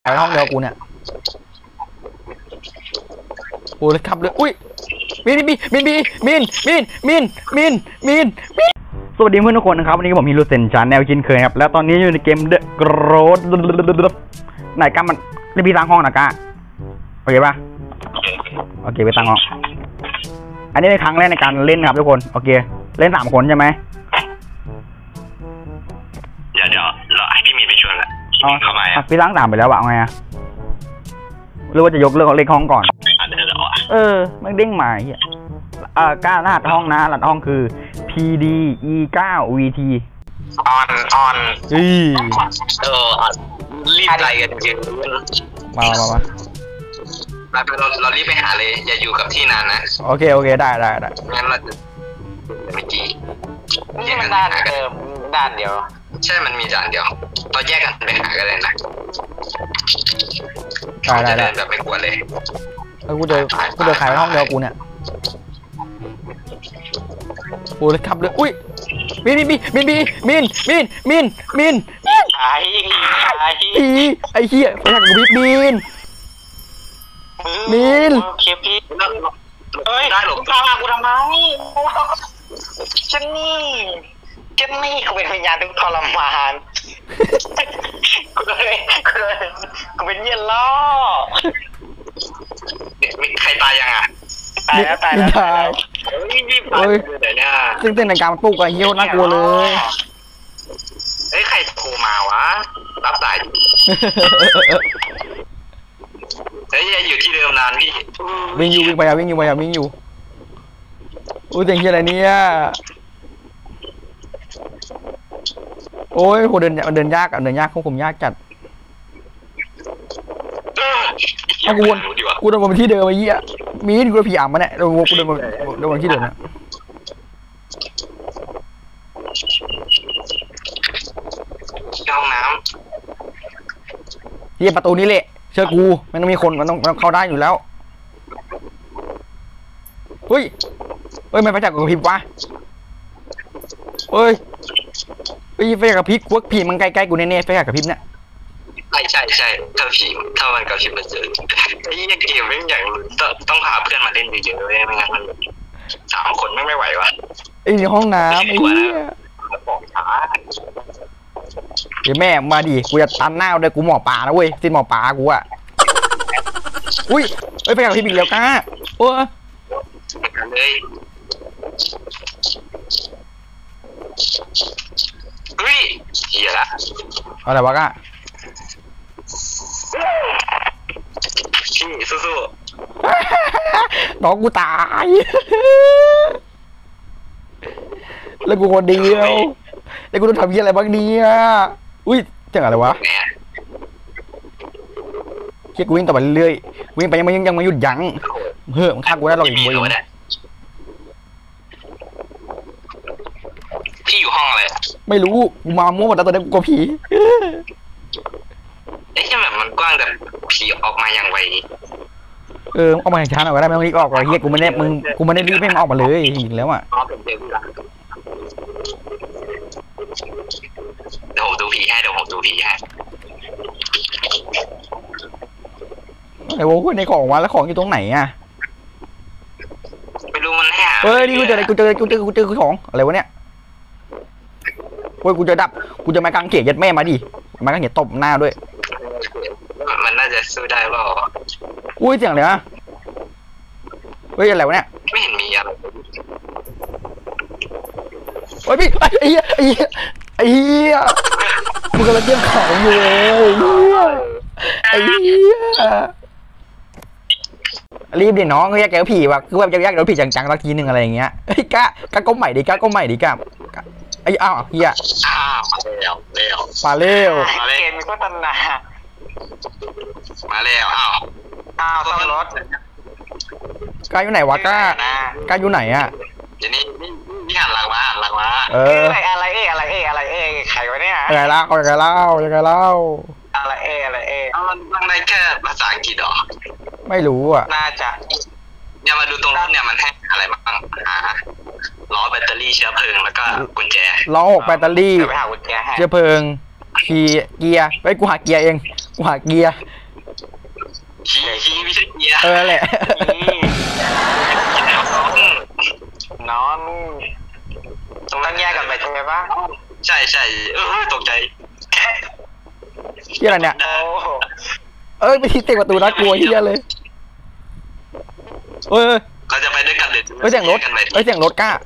ไปห้องเดียวกูเนี่ยโอ้เลยขับเลยอุ้ยมินสวัสดีเพื่อนทุกคนนะครับวันนี้ผมมีลูเซนชาแนลชินเคยครับแล้วตอนนี้อยู่ในเกมเดอะโกรธไหนก้ามันได้พี่ตั้งห้องนะก้าโอเคป่ะโอเคไปตั้งห้องอันนี้เป็นครั้งแรกในการเล่นครับทุกคนโอเคเล่น3 คนใช่ไหมเดี๋ยวเราให้พี่มีไปชวนแหละเข้ามาพี่ตั้ง3ไปแล้ววะไงอะหรือว่าจะยกเลิกเลขห้องก่อนมันเด้งหมายก้ารหัสห้องนะรหัสห้องคือ PDE9VT ออนรีบไปกันจริงมาเรารีบไปหาเลยอย่าอยู่กับที่นานนะโอเคได้งั้นเราจะไม่กี่นี่มันด่านเดียวใช่มันมีด่านเดียวเราแยกกันไปหากันเลยนะได้แบบไม่กลัวเลยกูเดินขายห้องเดียวกูเนี่ยโอ้เลยขับเลยอุ้ยมินไอ้เหี้ยไปทางกูมินเคพีเฮ้ยได้หรอกูทำไมฉันนี่กูเป็นวิญญาณทุกทรมานกูเป็นเยี่ยนล้อใครตายยังอ่ะตายแล้วโอ้ยซึ่งเต้นในการมันปลุกไอ้เหี้ยน่ากลัวเลยเฮ้ยใครโทรมาวะรับสายเฮ้ยอยู่ที่เดิมนานพี่วิ่งอยู่อุ้ยเสียงเหี้ยอะไรเนี่ยโอ้ยโหเดินยากควบคุมยากจัดกูเดินมาที่เดิมไอ้เหี้ยมีนกูผีอ่ำมาเนี่ยกูเดินมาที่เดิมนะห้องน้ำเหี้ยประตูนี้แหละเชื่อกูมันต้องมีคนมันต้องเข้าได้อยู่แล้วเฮ้ยไม่ไปจากกับพริบวะเฮ้ยไฟกับพริบพวกผีมันใกล้ๆกูแน่ๆไฟกับพริบเนี่ยใช่ถ้ามันกับพริบมันเจอไอ้ยังเกมไม่อย่างต้องพาเพื่อนมาเล่นเยอะๆเลยไม่งั้นมัน3 คนไม่ไหววะไอ้ในห้องน้ำไอ้เหี้ยบอกช้าเดี๋ยวแม่มาดิกูจะตันหน้าเลยกูหมอป่านะเว้ยสิ้นหมอป่ากูอ่ะอุ้ยไฟกับพริบอีกแล้วก้าโอ้เลยเฮ้ยเหี้ยละอะไรวะก้าพี่สู้ๆน้องกูตายแล้วกูคนเดียวแล้วกูต้องทำอะไรบ้างเนี่ยอุ้ยจังอะไรวะเชี่ยกูวิ่งต่อไปเรื่อยๆวิ่งไปยังไม่หยุดยั้งเฮ้ยมันฆ่ากูได้หรอกอีกมึงพี่อยู่ห้องอะไรไม่รู้กูมามั่วแต่ตอนนี้กูกลัวผีใช่แบบมันกว้างแต่ผีออกมาอย่างไวออกมาอย่างช้าหน่อยก็ได้ไม่ต้องรีบออกเลยเฮียกูไม่ได้รีบให้มันออกมาเลยอีกแล้วอ่ะเดี๋ยวผมดูผีให้ไอ้โว้ยในของวะแล้วของอยู่ตรงไหนอ่ะไม่รู้มันแน่นี่กูเจอของอะไรวะเนี่ยโว้ยกูจะมากางเขนยัดแม่มาดิมากางเขนตบหน้าด้วยมันน่าจะสู้ได้เปล่าอุ้ยเสียงอะไรวะเฮ้ยอะไรวะเนี่ยไม่เห็นมีอะไรเฮ้ยพี่ไอ้เหี้ยมึงกำลังเตรียมของอยู่เลยไอ้เหี้ยรีบดิน้องแยกแกผีว่ะคือแบบแยกแกผีจังๆสักทีนึงอะไรอย่างเงี้ยเฮ้ยก้าก้มใหม่ดิก้าไอ้อ้าวเฮียมาเร็วเกมมีโฆษณามาแล้วซ่อมรถก้าอยู่ไหนวะก้าอยู่ไหนอ่ะเดี๋ยวนี้หันหลังมาอะไรใครวะเนี่ยยังไงเล่าอะไรมันได้แค่ภาษาอังกฤษหรอไม่รู้อ่ะน่าจะเนี่ยมาดูตรงนี้เนี่ยมันให้อะไรบ้างล้อแบตเตอรี่เชื้อเพลิงแล้วก็กุญแจล้อ6แบตเตอรี่เชื้อเพลิงเกียร์ไปกูหาเกียร์เองขวาเกียร์ขี่ไม่ใช่เกียร์แหละนอนต้องแยกกันไปใช่ไหมปะใช่ตกใจเฮียอะไรเนี่ยโอ้ไปที่ติดประตูน่ากลัวเฮียเลยเอ้ยเราจะไปด้วยกันเด็ดเสียงรถเสียงรถกล้า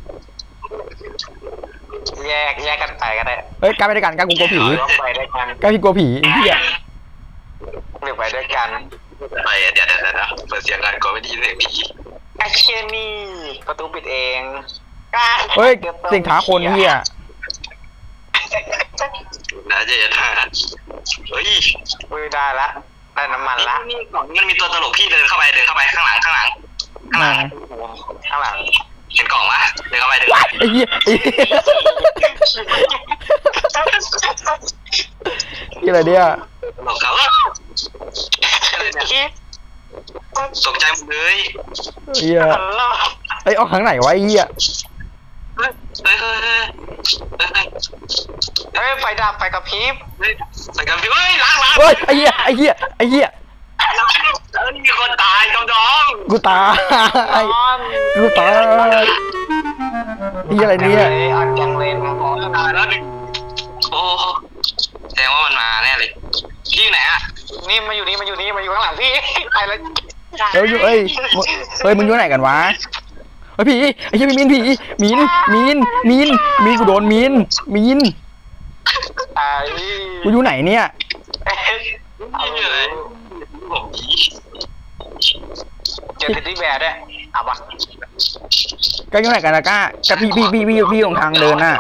แยกกันไปก็ได้กล้าไปด้วยกันกล้ากลัวผีไปด้วยกันกล้าพี่กลัวผีเฮียหรือไปด้วยกันไปเดี๋ยวเปิดเสียงกันก็ไม่ได้ยินเสียงผีไอเชียนี่ประตูปิดเองเสียงท้าคนเฮียนะเจ๊เฮ้ยไม่ได้ละได้น้ำมันละนี่กล่องมันมีตัวตลกพี่เดินเข้าไปข้างหลังข้างหลังเห็นกล่องวะเดินเข้าไปเดินไอ้เหี้ยนี่อะไรเนี่ยหลอกเขาตกใจหมดเลยเหี้ยออกทางไหนวะไอ้เหี้ยเฮ้ยไฟดับไฟกระพริบใส่กันพี่ล้างไอ้เหี้ยมีคนตายกำดองกูตายนี่อะไรเนี่ยออนจังเลยนะตายแล้วหนึ่งโอ้แสดงว่ามันมาแน่เลยพี่ไหนอ่ะนี่มาอยู่ข้างหลังพี่ไปแล้วมึงอยู่ไหนกันวะผีไอ้เหี้ยมีนกูโดนมีนกูอยู่ไหนเนี่ยนี่เลยผมเจอเทดดี้แบร์ด้วยเอาปะก้าอยู่ไหนกันนะก้ากับพี่อยู่ทางเดินน่ะ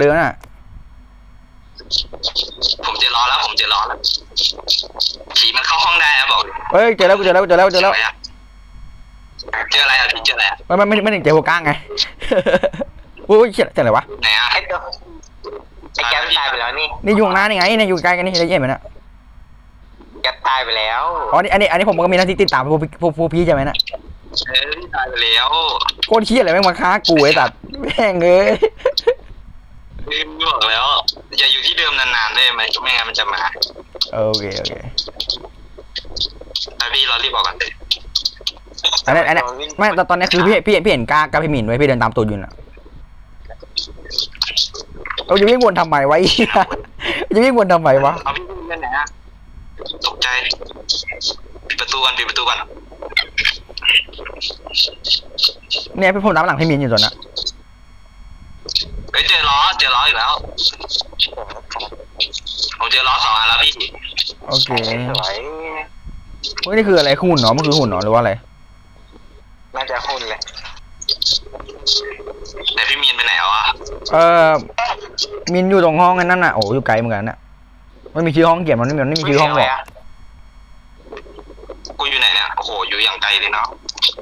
ผมเจอล้อแล้วผีมันเข้าห้องได้นะบอกเจอแล้วเจออะไรอ่ะพี่เจออะไรอ่ะ ไม่ถึงเจอหัวก้างไงโอ้ยเขียนอะไรวะไหนอ่ะไอ้แกมันตายไปแล้วนี่นี่อยู่ข้างหน้านี่ไงนี่อยู่ใกล้กันนี่ได้ยินไหมนะแกตายไปแล้วอันนี้ผมก็มีหน้าที่ติดตามพวกพี่ใช่ไหมนะตายไปแล้วโคตรเขี้ยอะไรแม่งมาฆ่ากูไอ้สัตว์แม่งเอ้ยบอกแล้วอย่าอยู่ที่เดิมนานๆได้ไหมไม่งั้นมันจะมาโอเคพี่เรารีบบอกกันเลยอันนี้ไม่ตอนนี้คือพี่เห็นกล้ากับพี่หมิ่นไว้พี่เดินตามตูดอยู่น่ะจะวิ่งวนทำไมวะจะวิ่งวนทำไมวะเอาพี่เล่นไหนอ่ะตกใจปิดประตูก่อนเนี่ยพี่ผมตามหลังพี่หมิ่นอยู่ตอนนั้นเจอล้ออีกแล้วผมเจอล้อ2 อันแล้วพี่โอเคนี่คืออะไรหุ่นเนาะมันคือหุ่นเนาะหรือว่าอะไรน่าจะหุ่นแหละแต่พี่มีนไปไหนวะมินอยู่ตรงห้องนั่นน่ะโอ้อยู่ไกลเหมือนกันน่ะไม่มีชื่อห้องเขียนมันไม่มีชื่อห้องหรอกกูอยู่ไหนเนี่ยโอ้โหอยู่อย่างไกลเลยเนาะ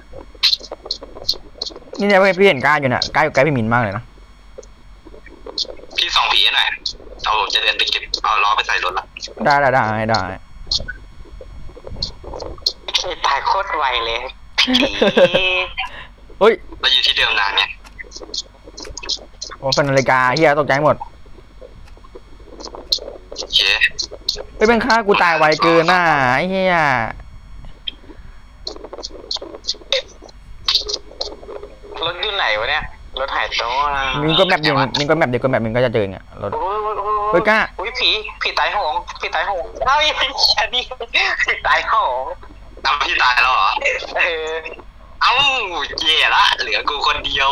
นี่เนี่ยพี่เห็นกล้าอยู่น่ะกล้าอยู่ใกล้พี่มินมากเลยนะพี่ส่องผีหน่อยเราจะเดินไปเก็บเอาล้อไปใส่รถละได้ตายโคตรไวเลยเฮ้ยเราอยู่ที่เดิมนานไงโอ้เป็นนาฬิกาเฮียตกใจหมดโอเคเป็นฆ่ากูตายไวเกินน่ะไอ้เฮียรถอยู่ไหนวะเนี่ยรถหายตัวมินก็แมปเดียวมินก็จะเจอเนี่ยรถ เฮ้ยกล้าอุ้ยผีตายโหงเอ้ายังอันนี้ผีตายโหงเอาพี่ตายแล้วเหรอ เอ้าเย่ละเหลือกูคนเดียว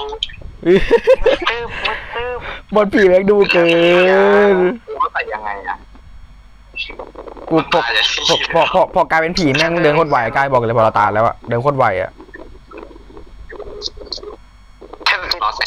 บนผีแม็กดูเกินใส่ยังไงอ่ะกูพอกลายเป็นผีแม่งเดินโคตรไวกายบอกเลยพอเราตายแล้วอะเดินโคตรไวอะรอเสร็จ